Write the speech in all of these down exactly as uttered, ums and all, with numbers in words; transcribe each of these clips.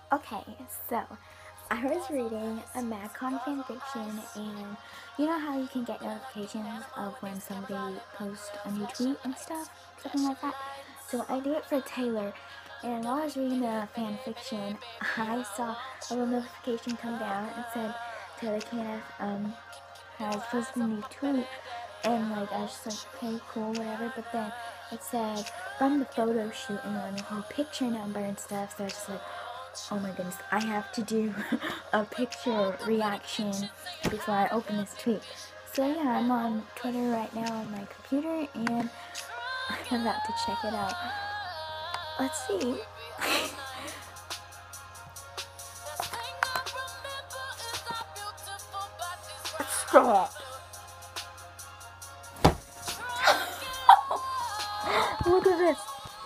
Okay, so I was reading a MadCon fanfiction, and you know how you can get notifications of when somebody posts a new tweet and stuff, something like that. So I did it for Taylor, and while I was reading the fanfiction, I saw a little notification come down and said Taylor Caniff um has posted a new tweet, and like I was just like, okay, cool, whatever. But then it said from the photo shoot and then the whole picture number and stuff. So I was just like, oh my goodness, I have to do a picture reaction before I open this tweet. So yeah, I'm on Twitter right now on my computer, and I'm about to check it out. Let's see. Stop. Look at this.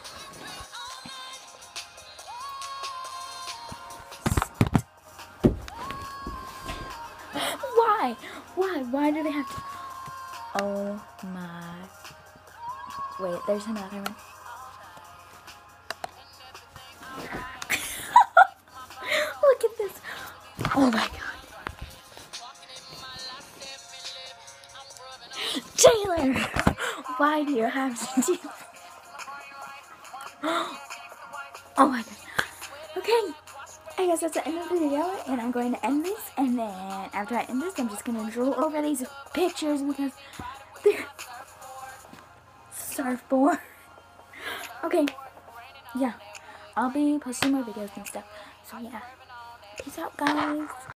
Why? Why? Why do they have to? Oh my. Wait, there's another one. Look at this. Oh my god. Taylor! Why do you have to do that? Oh my god. Okay. I guess that's the end of the video, and I'm going to end this, and then after I end this, I'm just going to drool over these pictures because they're surfboard. Okay, yeah, I'll be posting more videos and stuff, so yeah, peace out, guys.